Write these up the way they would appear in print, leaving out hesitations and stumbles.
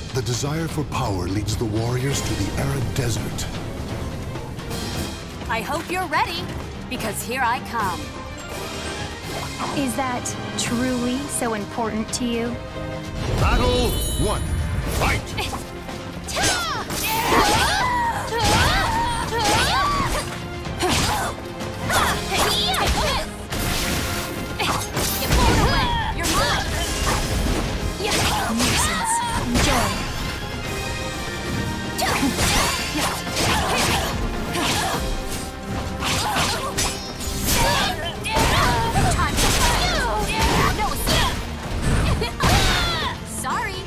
The desire for power leads the warriors to the arid desert. I hope you're ready, because here I come. Is that truly so important to you? Battle 1. Fight! Nuisance. Enjoy. Sorry.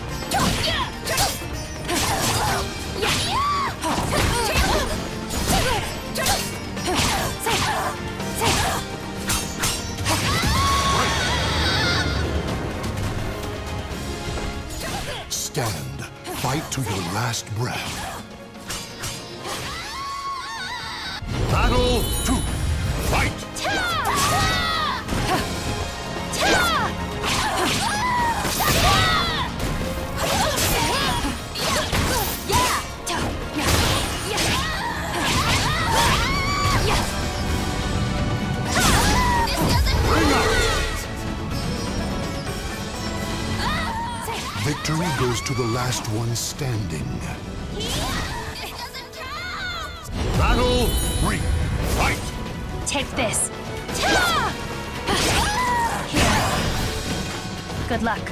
Stand. Fight to your last breath. Battle 2. Fight! Victory goes to the last one standing. Battle 3. Fight! Take this. Here. Good luck.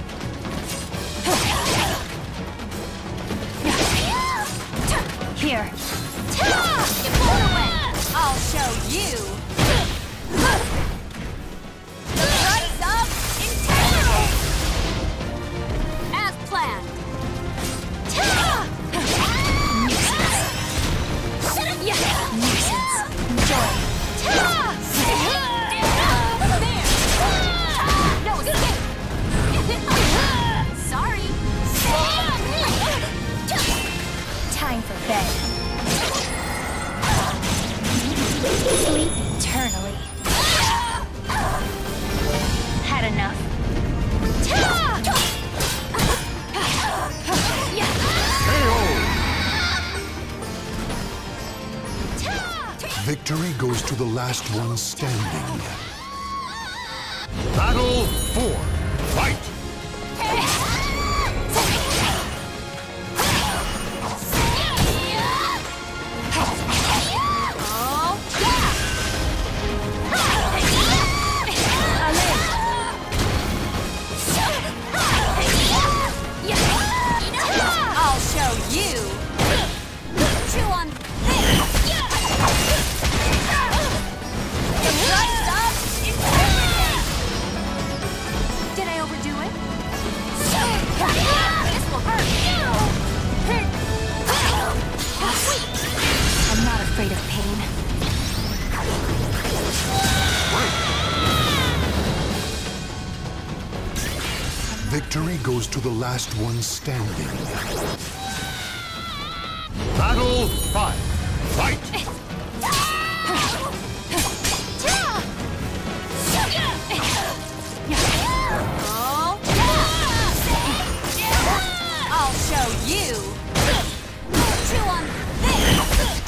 Here. I'll show you. Rise up, integrity. As planned. Nuisance. Enjoy. No escape. Sorry. Time for bed. Sleep eternally. Had enough. Victory goes to the last one standing. Battle 4. Fight! I'll show you. Chew on this. Rise up, integrity. Did I overdo it? This will hurt. I'm not afraid of pain. Victory goes to the last one standing. Battle 5. Fight! I'll show you. Chew on this.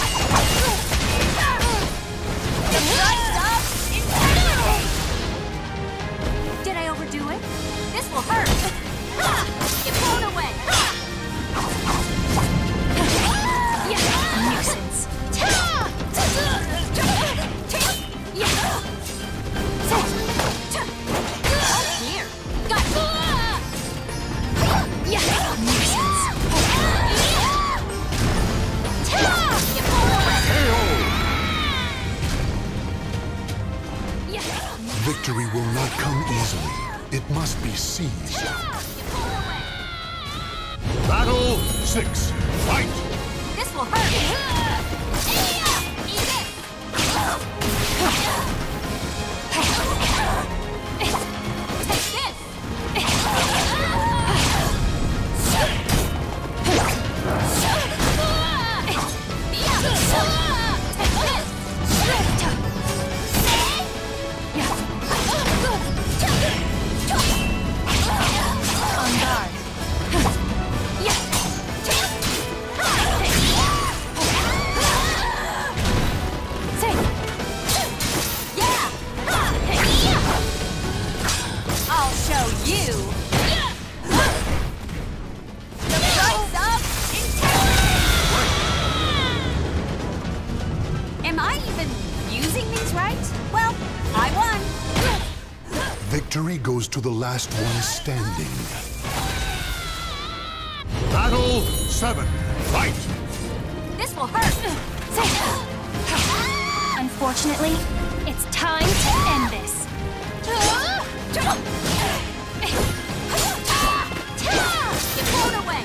Rise up, integrity. Did I overdo it? This will hurt. Get blown away. Nuisance. Here. Got Nuisance. Get blown away. Victory will not come easily. It must be seized. Battle 6. Fight! This will hurt. Eat it. Take this. On guard. goes to the last one standing. Battle 7. Fight! This will hurt. Unfortunately, it's time to end this. Get blown away.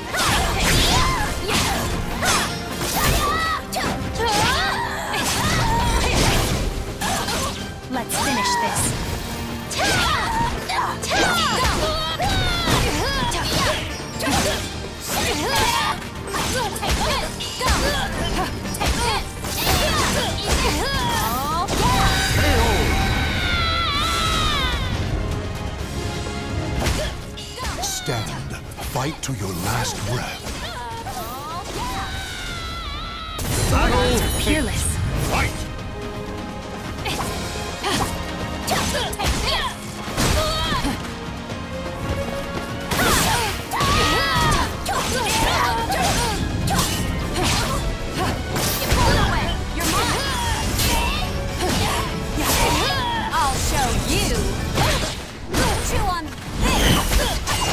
Let's finish this. Stand. Fight to your last breath. Battle Peerless. Fight! I'll show you. Chew on this.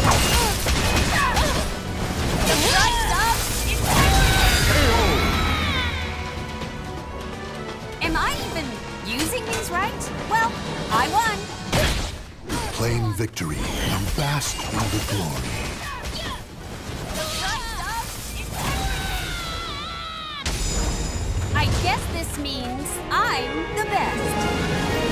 Am I even using these right? Well, I won. Claim victory and bask in the glory. I guess this means I'm the best.